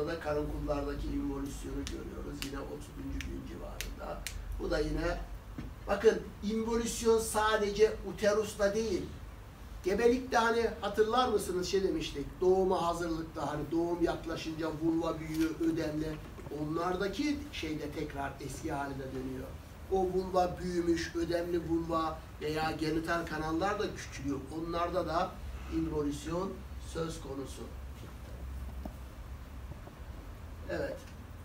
haftada karınkullardaki involüsyonu görüyoruz. Yine 30. gün civarında. Bu da yine bakın involüsyon sadece uterusta değil. Gebelikte hani hatırlar mısınız şey demiştik. Doğuma hazırlıkta hani doğum yaklaşınca vulva büyüyor, ödemli. Onlardaki şeyde tekrar eski haline dönüyor. O vulva büyümüş, ödemli vulva veya genital kanallar da küçülüyor. Onlarda da involüsyon söz konusu. Evet.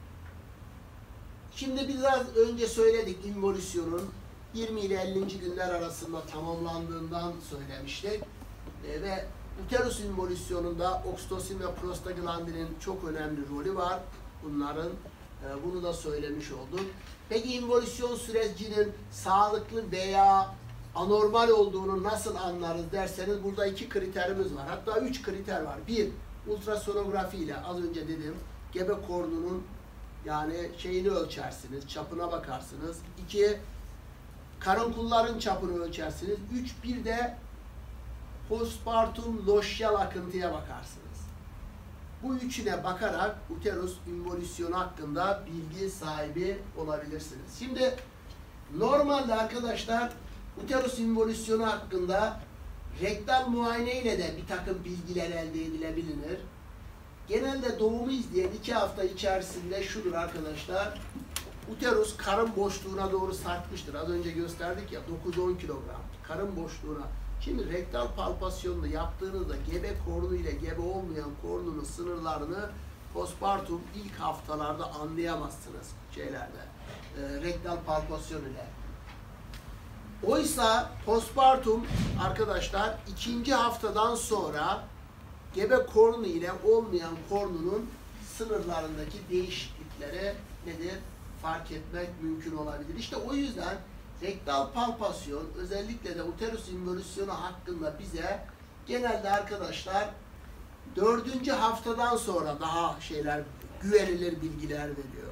Şimdi biraz önce söyledik involüsyonun 20 ile 50. günler arasında tamamlandığından söylemiştik. Ve uterus involüsyonunda oksitosin ve prostaglandinin çok önemli rolü var. Bunların bunu da söylemiş olduk. Peki involüsyon sürecinin sağlıklı veya anormal olduğunu nasıl anlarız derseniz burada 2 kriterimiz var. Hatta 3 kriter var. 1. Ultrasonografi ile az önce dedim gebe kornunun yani şeyini ölçersiniz, çapına bakarsınız. 2. Karınkulların çapını ölçersiniz. 3. Bir de postpartum loşyal akıntıya bakarsınız. Bu üçüne bakarak uterus involüsyonu hakkında bilgi sahibi olabilirsiniz. Şimdi normalde arkadaşlar uterus involüsyonu hakkında rektal muayene ile de bir takım bilgiler elde edilebilir. Genelde doğumu izleyen 2 hafta içerisinde şudur arkadaşlar. Uterus karın boşluğuna doğru sarkmıştır. Az önce gösterdik ya 9-10 kilogram karın boşluğuna. Şimdi rektal palpasyonunu yaptığınızda gebe kornu ile gebe olmayan kornunun sınırlarını postpartum ilk haftalarda anlayamazsınız rektal palpasyon ile. Oysa postpartum arkadaşlar 2. haftadan sonra gebe kornu ile olmayan kornunun sınırlarındaki değişiklikleri nedir? Fark etmek mümkün olabilir. İşte o yüzden rektal palpasyon özellikle de uterus involüsyonu hakkında bize genelde arkadaşlar 4. haftadan sonra daha güvenilir bilgiler veriyor.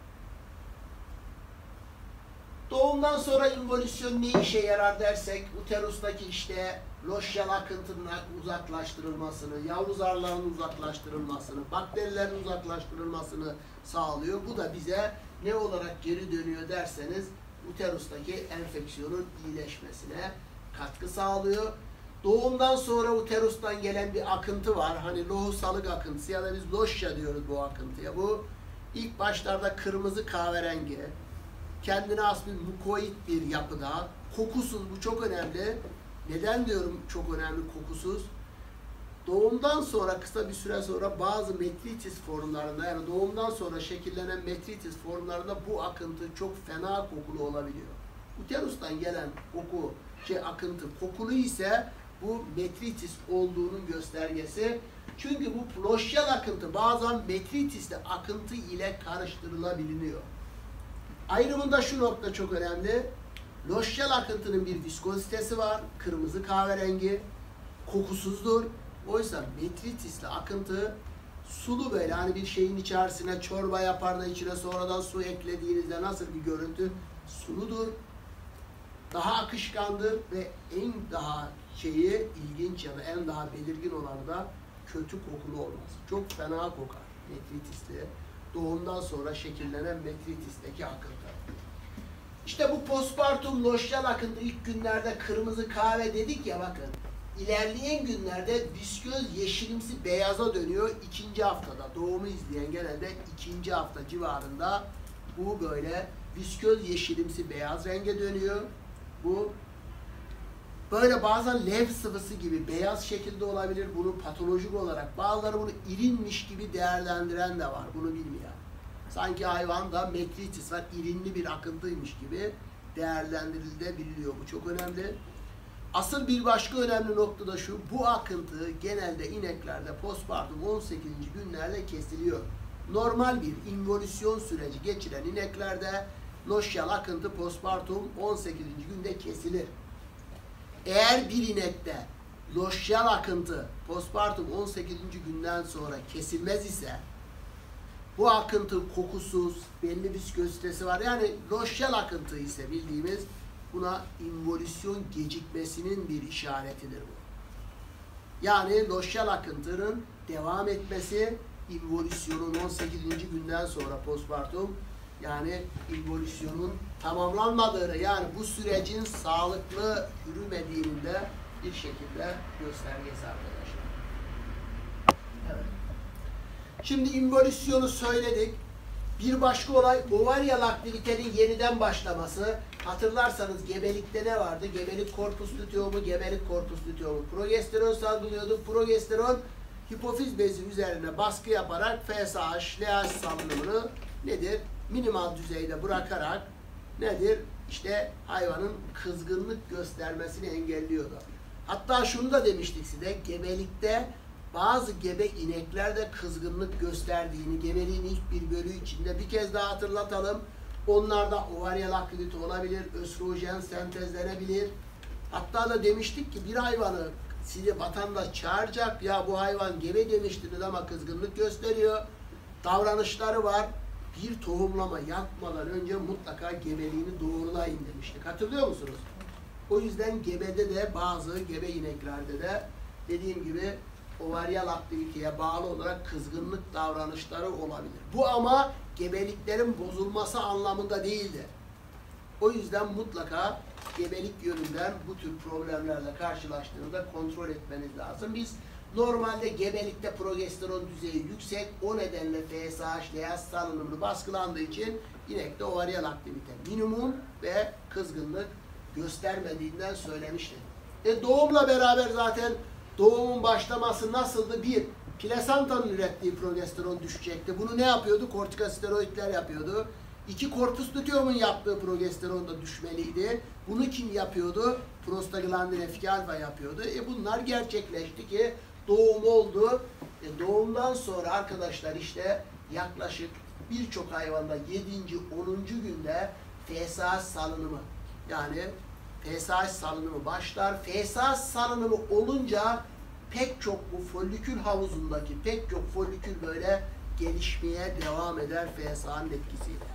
Doğumdan sonra involüsyon ne işe yarar dersek uterustaki işte loşyal akıntının uzaklaştırılmasını, yavru zarların uzaklaştırılmasını, bakterilerin uzaklaştırılmasını sağlıyor. Bu da bize ne olarak geri dönüyor derseniz uterustaki enfeksiyonun iyileşmesine katkı sağlıyor. Doğumdan sonra uterustan gelen bir akıntı var. Hani lohusalık akıntısı ya da biz loşya diyoruz bu akıntıya. Bu ilk başlarda kırmızı kahverengi, kendine has bir mukoid bir yapıda, kokusuz, bu çok önemli. Neden diyorum çok önemli kokusuz? Doğumdan sonra kısa bir süre sonra bazı metritis formlarında yani doğumdan sonra şekillenen metritis formlarında bu akıntı çok fena kokulu olabiliyor. Uterustan gelen akıntı kokulu ise bu metritis olduğunun göstergesi. Çünkü bu loşyal akıntı bazen metritisle akıntı ile karıştırılabiliyor. Ayrımında şu nokta çok önemli. Loşyal akıntının bir viskozitesi var. Kırmızı kahverengi. Kokusuzdur. Oysa metritisli akıntı sulu böyle hani bir şeyin içerisine çorba yapar da içine sonradan su eklediğinizde nasıl bir görüntü? Suludur. Daha akışkandır ve en daha ilginç ya da en daha belirgin olanı da kötü kokulu olması. Çok fena kokar metritisli. Doğumdan sonra şekillenen metritisteki akıntı. İşte bu postpartum loşyal akıntı ilk günlerde kırmızı kahve dedik ya bakın. İlerleyen günlerde visköz yeşilimsi beyaza dönüyor 2. haftada. Doğumu izleyen genelde 2. hafta civarında bu böyle visköz yeşilimsi beyaz renge dönüyor. Bu böyle bazen lev sıvısı gibi beyaz şekilde olabilir. Bunu patolojik olarak bazıları bunu irinmiş gibi değerlendiren de var. Bunu bilmeyen. Sanki hayvanda metritis var, irinli bir akıntıymış gibi değerlendirilebiliyor. Bu çok önemli. Asıl bir başka önemli nokta da şu, bu akıntı genelde ineklerde postpartum 18. günlerde kesiliyor. Normal bir involüsyon süreci geçiren ineklerde loşyal akıntı postpartum 18. günde kesilir. Eğer bir inekte loşyal akıntı postpartum 18. günden sonra kesilmez ise bu akıntı kokusuz, belli viskozitesi var. Yani loşyal akıntı ise bildiğimiz buna involüsyon gecikmesinin bir işaretidir bu. Yani loşyal akıntının devam etmesi involüsyonun 18. günden sonra postpartum, yani involüsyonun tamamlanmadığını, yani bu sürecin sağlıklı yürümediğini de bir şekilde göstergesi arkadaşlar. Evet. Şimdi involüsyonu söyledik. Bir başka olay ovaryal aktivitenin yeniden başlaması. Hatırlarsanız gebelikte ne vardı? Gebelik korpus luteum'u, gebelik korpus luteum'u progesteron salgılıyordu. Progesteron hipofiz bezi üzerine baskı yaparak FSH, LH salınımını nedir? Minimal düzeyde bırakarak nedir? İşte hayvanın kızgınlık göstermesini engelliyordu. Hatta şunu da demiştik size, gebelikte bazı gebe ineklerde kızgınlık gösterdiğini, gebeliğin ilk bir bölüğü içinde bir kez daha hatırlatalım. Onlarda ovaryal aktivite olabilir, östrojen sentezlenebilir. Hatta da demiştik ki bir hayvanı size vatandaş çağıracak, ya bu hayvan gebe demiştiniz ama kızgınlık gösteriyor, davranışları var. Bir tohumlama yapmadan önce mutlaka gebeliğini doğrulayın demiştik. Hatırlıyor musunuz? O yüzden gebede de bazı gebe ineklerde de dediğim gibi ovaryal aktiviteye bağlı olarak kızgınlık davranışları olabilir. Bu ama gebeliklerin bozulması anlamında değildir. O yüzden mutlaka gebelik yönünden bu tür problemlerle karşılaştığında kontrol etmeniz lazım. Biz normalde gebelikte progesteron düzeyi yüksek, o nedenle FSH, LH salınımı baskılandığı için inekte ovaryal aktivite minimum ve kızgınlık göstermediğinden söylemiştim. Doğumla beraber zaten doğumun başlaması nasıldı? Bir, plasentanın ürettiği progesteron düşecekti. Bunu ne yapıyordu? Kortikosteroidler yapıyordu. İki, korpus luteum'un yaptığı progesteron da düşmeliydi. Bunu kim yapıyordu? Prostaglandin F2 alfa yapıyordu. Bunlar gerçekleşti ki doğum oldu. Doğumdan sonra arkadaşlar işte yaklaşık birçok hayvanda 7. 10. günde FSH salınımı, yani FSH salınımı başlar. FSH salınımı olunca pek çok bu folikül havuzundaki pek çok folikül böyle gelişmeye devam eder FSH'nın etkisiyle.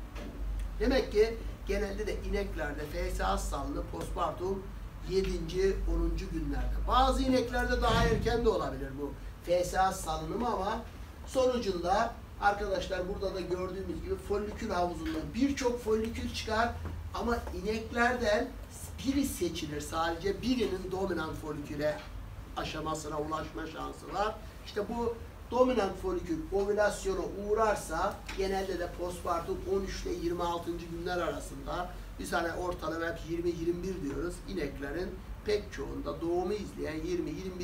Demek ki genelde de ineklerde FSH salınımı postpartum 7. 10. günlerde. Bazı ineklerde daha erken de olabilir bu FSH salınımı ama sonucunda arkadaşlar burada da gördüğümüz gibi folikül havuzunda birçok folikül çıkar ama ineklerden biri seçilir. Sadece birinin dominant foliküle aşamasına ulaşma şansı var. İşte bu dominant folikül ovülasyona uğrarsa genelde de postpartum 13 ile 26. günler arasında, biz hani ortalama hep 20-21 diyoruz. İneklerin pek çoğunda doğumu izleyen 20-21.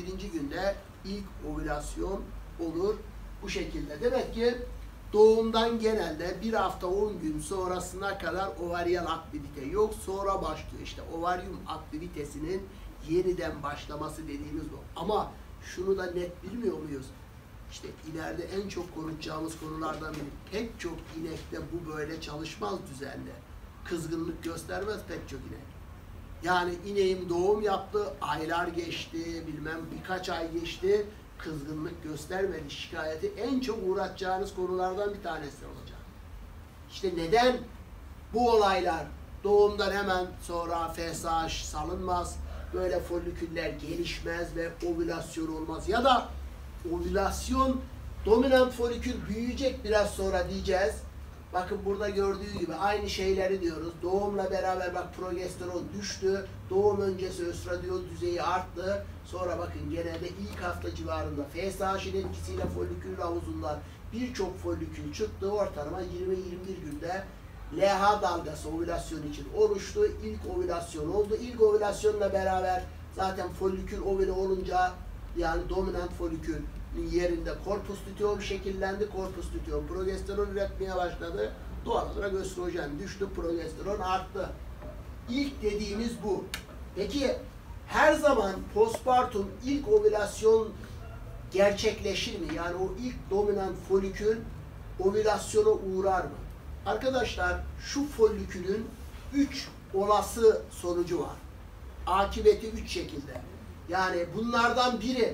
günde ilk ovülasyon olur. Bu şekilde. Demek ki doğumdan genelde bir hafta 10 gün sonrasına kadar ovaryal aktivite yok. Sonra başlıyor işte ovaryum aktivitesinin yeniden başlaması dediğimiz bu. Ama şunu da net bilmiyor muyuz? İşte ileride en çok konuşacağımız konulardan biri. Pek çok inekte bu böyle çalışmaz düzenli. Kızgınlık göstermez pek çok inek. Yani ineğim doğum yaptı, aylar geçti, bilmem birkaç ay geçti, kızgınlık göstermedi. Şikayeti en çok uğraşacağınız konulardan bir tanesi olacak. İşte neden bu olaylar doğumdan hemen sonra FSH salınmaz, böyle foliküller gelişmez ve ovülasyon olmaz ya da ovülasyon dominant folikül büyüyecek biraz sonra diyeceğiz. Bakın burada gördüğü gibi aynı şeyleri diyoruz. Doğumla beraber bak progesteron düştü. Doğum öncesi östradiol düzeyi arttı. Sonra bakın genelde ilk hafta civarında FSH'in etkisiyle folikül havuzundan birçok folikül çıktı. Ortalama 20-21 günde LH dalgası ovülasyon için oluştu. İlk ovülasyon oldu. İlk ovülasyonla beraber zaten folikül ovüle olunca, yani dominant folikül yerinde korpus luteum şekillendi. Korpus luteum progesteron üretmeye başladı. Doğal olarak östrojen düştü, progesteron arttı. İlk dediğimiz bu. Peki her zaman postpartum ilk ovülasyon gerçekleşir mi? Yani o ilk dominant folikül ovülasyona uğrar mı? Arkadaşlar şu folikülün 3 olası sonucu var. Akıbeti 3 şekilde. Yani bunlardan biri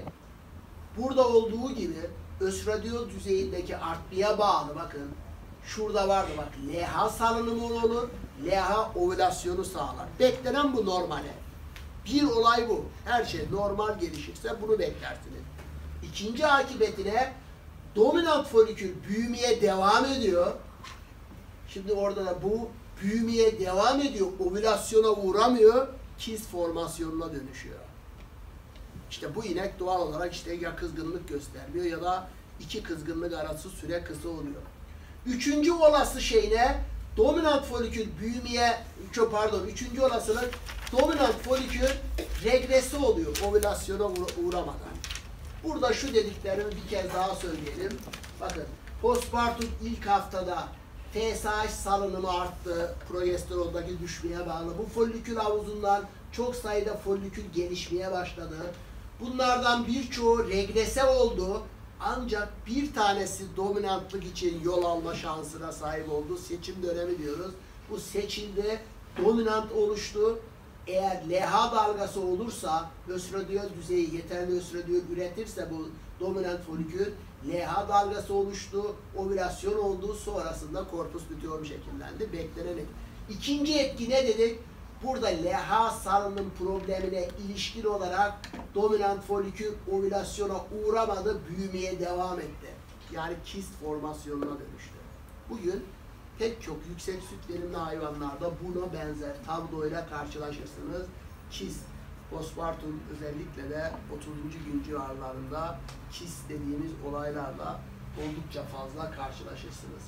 burada olduğu gibi östradiol düzeyindeki artmaya bağlı, bakın şurada vardı bak, LH salınımı olur, LH ovülasyonu sağlar. Beklenen bu normale. Bir olay bu. Her şey normal gelişirse bunu beklersiniz. İkinci akıbetine Dominant folikül büyümeye devam ediyor. Şimdi orada da bu büyümeye devam ediyor. Ovülasyona uğramıyor. Kist formasyonuna dönüşüyor. İşte bu inek doğal olarak işte ya kızgınlık göstermiyor ya da iki kızgınlık arası süre kısa oluyor. Üçüncü olası şey ne? Dominant folikül büyümeye, üçüncü olasılık dominant folikül regresi oluyor ovülasyona uğramadan. Burada şu dediklerimi bir kez daha söyleyelim. Bakın, postpartum ilk haftada TSH salınımı arttı, progesterondaki düşmeye bağlı. Bu folikül havuzundan çok sayıda folikül gelişmeye başladı. Bunlardan birçoğu regrese oldu. Ancak bir tanesi dominantlık için yol alma şansına sahip oldu. Seçim dönemi diyoruz. Bu seçildi, dominant oluştu. Eğer LH dalgası olursa, östradiol düzeyi yeterli östradiol üretirse bu dominant folikül, LH dalgası oluştu, ovülasyon oldu, sonrasında korpus luteum şekillendi, beklenelim. İkinci etki ne dedik? Burada LH salınım problemine ilişkin olarak dominant folikül ovülasyona uğramadı, büyümeye devam etti. Yani kist formasyonuna dönüştü. Bugün pek çok yüksek süt verimli hayvanlarda buna benzer tabloyla karşılaşırsınız. Kist, postpartum özellikle de 30. gün civarlarında kist dediğimiz olaylarla oldukça fazla karşılaşırsınız.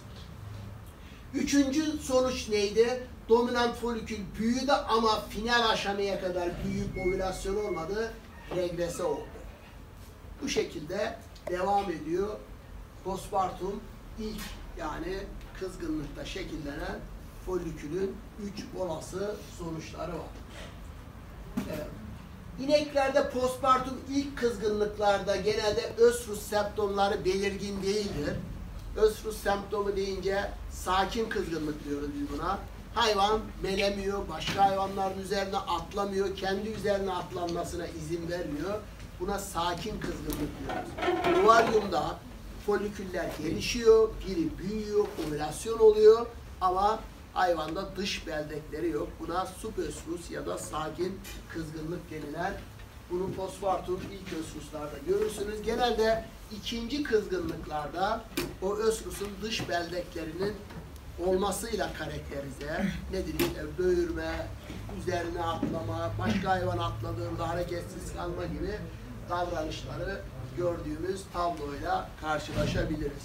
Üçüncü sonuç neydi? Dominant folikül büyüdü ama final aşamaya kadar büyüyüp ovülasyon olmadı, regrese oldu. Bu şekilde devam ediyor. Postpartum ilk yani kızgınlıkta şekillenen folikülün 3 olası sonuçları var. Evet. İneklerde postpartum ilk kızgınlıklarda genelde östrus semptomları belirgin değildir. Östrus semptomu deyince sakin kızgınlık diyoruz biz buna. Hayvan melemiyor, başka hayvanların üzerine atlamıyor, kendi üzerine atlanmasına izin vermiyor. Buna sakin kızgınlık diyoruz. Ovaryumda foliküller gelişiyor, biri büyüyor, ovülasyon oluyor ama hayvanda dış beldekleri yok. Buna suböstrus ya da sakin kızgınlık denilen, bunu postpartum ilk östruslarda görürsünüz. Genelde ikinci kızgınlıklarda o östrusun dış beldeklerinin olmasıyla karakterize. Nedir? Böğürme, üzerine atlama, başka hayvan atladığında hareketsiz kalma gibi davranışları gördüğümüz tabloyla karşılaşabiliriz.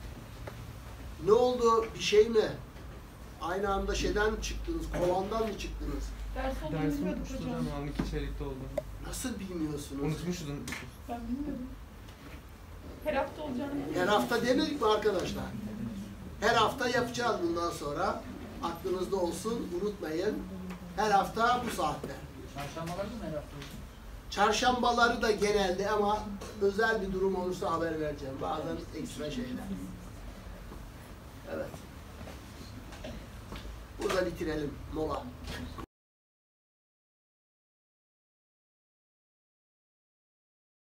Ne oldu? Bir şey mi? Aynı anda şeyden mi çıktınız? Kovandan mı çıktınız? Dersi unutmuştu hocam. Anlık içerikte oldu. Nasıl bilmiyorsunuz? Unutmuşuz. Ben bilmiyordum. Her hafta olacağını bilmiyordum. Her hafta demedik mi arkadaşlar? Her hafta yapacağız bundan sonra. Aklınızda olsun, unutmayın. Her hafta bu saatte. Çarşambaları mı her hafta? Çarşambaları da genelde ama özel bir durum olursa haber vereceğim. Bazen ekstra şeyler. Evet. Burada bitirelim. Mola.